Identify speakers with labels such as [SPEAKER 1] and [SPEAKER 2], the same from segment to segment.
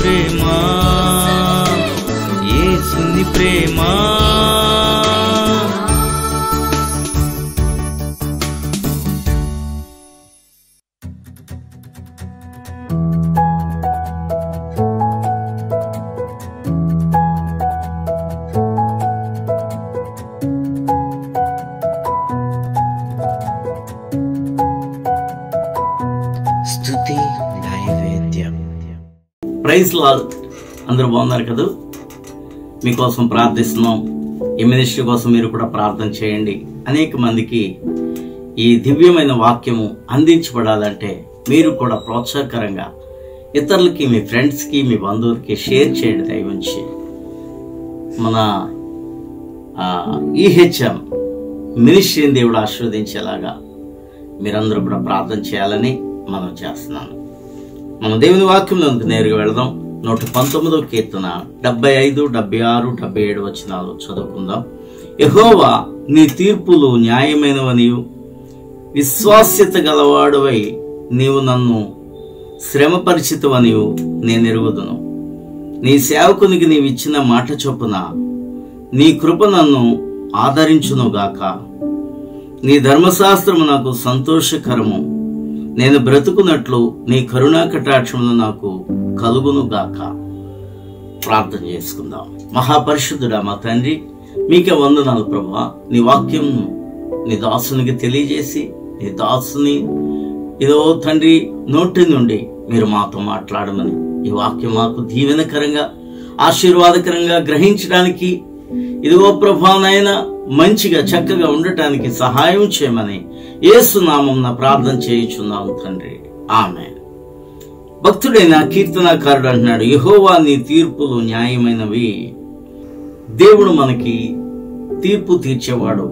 [SPEAKER 1] ప్రేమ, యేసుని ప్రేమ.
[SPEAKER 2] స్తుతి నైవేద్యం.
[SPEAKER 3] Praise Lord. అందరూ బాగున్నారు కదా? మీకోసం ప్రార్థిస్తున్నాం. ఈ మినిస్ట్రీ కోసం మీరు కూడా ప్రార్థన చేయండి. అనేక మందికి ఈ దివ్యమైన వాక్యము అందించబడాలంటే మీరు కూడా ప్రోత్సాహకరంగా ఇతరులకి, మీ ఫ్రెండ్స్కి, మీ బంధువులకి షేర్ చేయండి. దయవుంచి మన ఈహెచ్ఎం మినిస్ట్రీని దేవుడు ఆశీర్వదించేలాగా మీరందరూ కూడా ప్రార్థన చేయాలని మనం చేస్తున్నాను. మనం దేవుని వాక్యంలోకి నేరుగా వెళదాం. 119వ కీర్తన 75, 76, 77 వచనాలు చదువుకుందాం. యెహోవా, నీ తీర్పులు న్యాయమైనవనియు విశ్వాస్యత గలవాడువై నీవు నన్ను శ్రమపరిచితవనియు నేను ఎరుగుదును. నీ సేవకునికి నీవిచ్చిన మాట చొప్పున నీ కృప నన్ను ఆదరించునుగాక. నీ ధర్మశాస్త్రము నాకు సంతోషకరము. నేను బ్రతుకున్నట్లు నీ కరుణా కటాక్షములు నాకు కలుగునుగాక. ప్రార్థన చేసుకుందాం. మహాపరిశుద్ధుడా మా తండ్రి, మీకే వందనాలు ప్రభువా. నీ వాక్యం నీ దాసునికి తెలియజేసి, నీ దాసుని ఇదో తండ్రి నోటి నుండి మీరు మాతో మాట్లాడమని, ఈ వాక్యం మాకు దీవెనకరంగా, ఆశీర్వాదకరంగా గ్రహించడానికి, ఇదిగో ప్రభువా నాయన మంచిగా చక్కగా ఉండటానికి సహాయం చేయమని యేసు నామమున ప్రార్థన చేయుచున్నాము తండ్రి. ఆమేన్. భక్తుడైన కీర్తనాకారుడు అంటున్నాడు, యెహోవా నీ తీర్పులు న్యాయమైనవి. దేవుడు మనకి తీర్పు తీర్చేవాడు.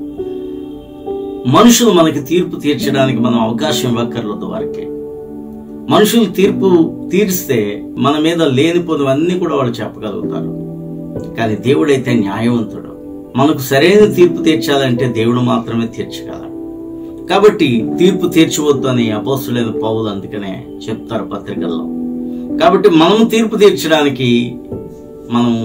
[SPEAKER 3] మనుషులు మనకి తీర్పు తీర్చడానికి మనం అవకాశం ఇవ్వక్కర్లేదు. వారికి మనుషులు తీర్పు తీరిస్తే మన మీద లేనిపోనివన్నీ కూడా వాళ్ళు చెప్పగలుగుతారు. కానీ దేవుడైతే న్యాయవంతుడు. మనకు సరైన తీర్పు తీర్చాలంటే దేవుడు మాత్రమే తీర్చగలడు. కాబట్టి తీర్పు తీర్చవద్దు అని అపోస్తలుడైన పౌలు అందుకనే చెప్తారు పత్రికల్లో. కాబట్టి మనము తీర్పు తీర్చడానికి మనము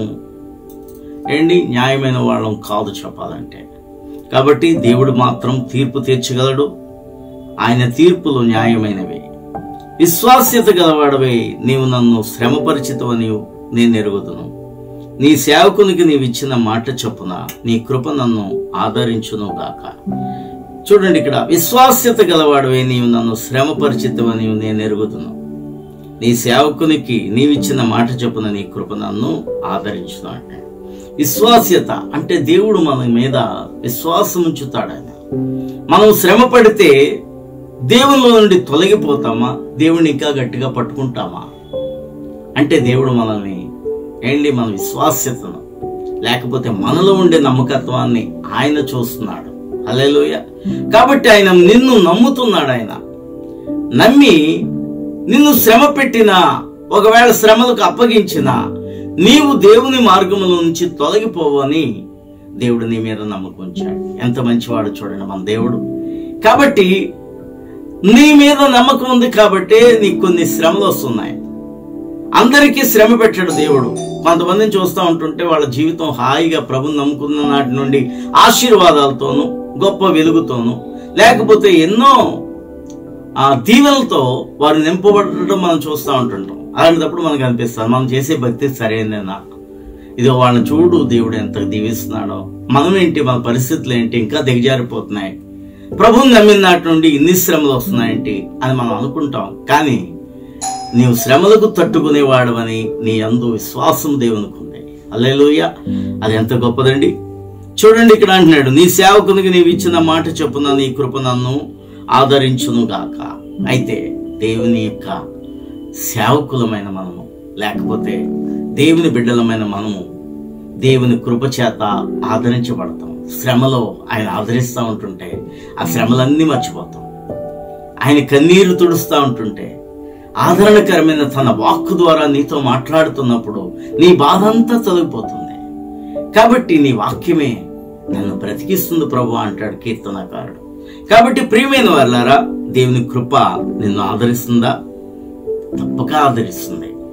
[SPEAKER 3] న్యాయమైన వాళ్ళం కాదు చెప్పాలంటే. కాబట్టి దేవుడు మాత్రం తీర్పు తీర్చగలడు. ఆయన తీర్పులు న్యాయమైనవి. విశ్వాస్యత గలవాడవై నీవు నన్ను శ్రమపరిచితవని నేను ఎరుగుదును. నీ సేవకునికి నీవిచ్చిన మాట చొప్పున నీ కృప నన్ను ఆదరించునుగాక. చూడండి, ఇక్కడ విశ్వాస్యత గలవాడవే నీవు నన్ను శ్రమపరిచితవని నేను ఎరుగుదును. నీ సేవకునికి నీవిచ్చిన మాట చొప్పున నీ కృప నన్ను ఆదరించును అంటే విశ్వాస్యత అంటే దేవుడు మన మీద విశ్వాసం ఉంచుతాడు. ఆయన మనం శ్రమ పడితే దేవునిలో నుండి తొలగిపోతామా, దేవుడిని ఇంకా గట్టిగా పట్టుకుంటామా అంటే దేవుడు మనల్ని మన విశ్వాస్యతను లేకపోతే మనలో ఉండే నమ్మకత్వాన్ని ఆయన చూస్తున్నాడు. హల్లెలూయా. కాబట్టి ఆయన నిన్ను నమ్ముతున్నాడు. ఆయన నమ్మి నిన్ను శ్రమ పెట్టినా, ఒకవేళ శ్రమలకు అప్పగించినా నీవు దేవుని మార్గముల నుంచి తొలగిపోవని దేవుడు నీ మీద నమ్మకం ఉంచాడు. ఎంత మంచివాడు చూడండి మన దేవుడు. కాబట్టి నీ మీద నమ్మకం ఉంది కాబట్టి నీకు కొన్ని శ్రమలు వస్తున్నాయి. అందరికీ శ్రమ పెట్టాడు దేవుడు. కొంతమందిని చూస్తూ ఉంటుంటే వాళ్ళ జీవితం హాయిగా ప్రభుని నమ్ముకున్న నాటి నుండి ఆశీర్వాదాలతోనూ గొప్ప వెలుగుతోనూ లేకపోతే ఎన్నో దీవెనలతో వారు నింపబడటం మనం చూస్తూ ఉంటుంటాం. అలాంటప్పుడు మనకు అనిపిస్తుంది మనం చేసే భక్తి సరైనదేనా, ఇదో వాళ్ళని చూడు దేవుడు ఎంత దీవిస్తున్నాడో, మనం ఏంటి, మన పరిస్థితులు ఏంటి ఇంకా దిగజారిపోతున్నాయి, ప్రభుని నమ్మిన నాటి నుండి ఇన్ని శ్రమలు వస్తున్నాయేంటి అని మనం అనుకుంటాం. కానీ నీవు శ్రమలకు తట్టుకునేవాడవని నీ యందు విశ్వాసం దేవునికి ఉంది. హల్లెలూయా. అది ఎంత గొప్పదండి. చూడండి, ఇక్కడ అంటున్నాడు, నీ సేవకునికి నీవు ఇచ్చిన మాట చొప్పున నీ కృప నన్ను ఆదరించునుగాక. అయితే దేవుని యొక్క సేవకులమైన మనము లేకపోతే దేవుని బిడ్డలమైన మనము దేవుని కృప చేత ఆదరించబడతాం. శ్రమలో ఆయన ఆదరిస్తూ ఉంటుంటే ఆ శ్రమలన్నీ మర్చిపోతాం. ఆయన కన్నీరు తుడుస్తూ ఉంటుంటే ఆదరణకరమైన తన వాక్కు ద్వారా నీతో మాట్లాడుతున్నప్పుడు నీ బాధ అంతా తొలగిపోతుంది. కాబట్టి నీ వాక్యమే నన్ను బ్రతికిస్తుంది ప్రభు అంటాడు కీర్తనకారుడు. కాబట్టి ప్రియమైన వారలారా, దేవుని కృప నిన్ను ఆదరిస్తుందా? తప్పక ఆదరిస్తుంది.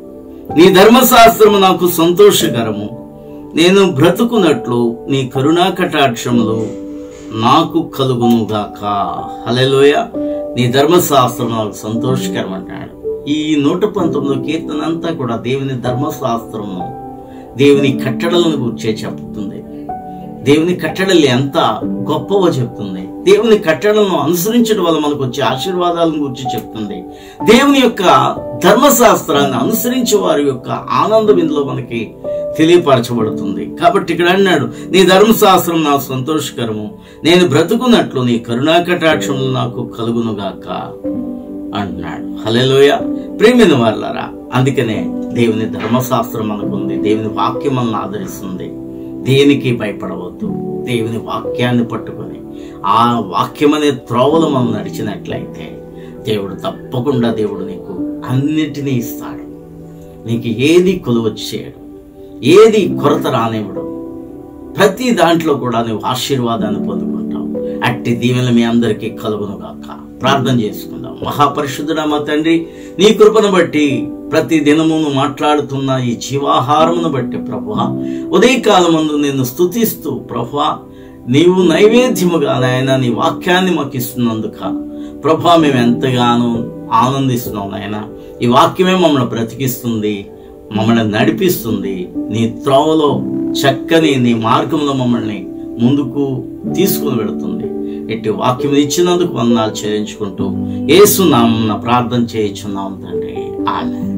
[SPEAKER 3] నీ ధర్మశాస్త్రము నాకు సంతోషకరము. నేను బ్రతుకున్నట్లు నీ కరుణా కటాక్షములు నాకు కలుగునుగాక. హల్లెలూయా. నీ ధర్మశాస్త్రం నాకు సంతోషకరం అంటాడు. ఈ 119 కీర్తన అంతా కూడా దేవుని ధర్మశాస్త్రము, దేవుని కట్టడలను గుర్చే చెప్తుంది. దేవుని కట్టడలు ఎంత గొప్పవో చెప్తుంది. దేవుని కట్టడలను అనుసరించడం వల్ల మనకు వచ్చే ఆశీర్వాదాలను గురించి చెప్తుంది. దేవుని యొక్క ధర్మశాస్త్రాన్ని అనుసరించే వారి యొక్క ఆనందం ఇందులో మనకి తెలియపరచబడుతుంది. కాబట్టి ఇక్కడ అన్నాడు, నీ ధర్మశాస్త్రం నాకు సంతోషకరము, నేను బ్రతుకున్నట్లు నీ కరుణా కటాక్షములు నాకు కలుగునుగాక అంటున్నాడు. హల్లెలూయా. ప్రియమైన వారలారా, అందుకనే దేవుని ధర్మశాస్త్రం మనకుంది. దేవుని వాక్యం మనల్ని ఆదరిస్తుంది. దేనికి భయపడవద్దు. దేవుని వాక్యాన్ని పట్టుకొని ఆ వాక్యం అనే త్రోవలో మనం నడిచినట్లయితే దేవుడు తప్పకుండా నీకు అన్నిటినీ ఇస్తాడు. నీకు ఏది కొలువచ్చి చేయడు, ఏది కొరత రానివ్వడు. ప్రతి దాంట్లో కూడా నువ్వు ఆశీర్వాదాన్ని పొందుకుంటావు. అట్టి దీవెనలు మీ అందరికీ కలుగునుగాక. ప్రార్థన చేసుకుందాం. మహాపరిశుద్ధుడా మా తండ్రి, నీ కృపను బట్టి ప్రతి దినమును మాట్లాడుతున్న ఈ జీవాహారమును బట్టి ప్రభువా, ఉదయకాలమందు నిన్ను స్తుతిస్తూ ప్రభువా, నీవు నైవేద్యముగా నాయన నీ వాక్యాన్ని మాకు ఇస్తున్నందుక ప్రభువా మేము ఎంతగానో ఆనందిస్తున్నాం నాయన. ఈ వాక్యమే మమ్మల్ని బ్రతికిస్తుంది, మమ్మల్ని నడిపిస్తుంది. నీ త్రోవలో చక్కని నీ మార్గంలో మమ్మల్ని ముందుకు తీసుకుని వెళుతుంది. ఎట్టి వాక్యం ఇచ్చినందుకు వందనాలు చెల్లించుకుంటూ యేసు నామమున ప్రార్థన చేయుచున్నాం తండ్రి. ఆమేన్.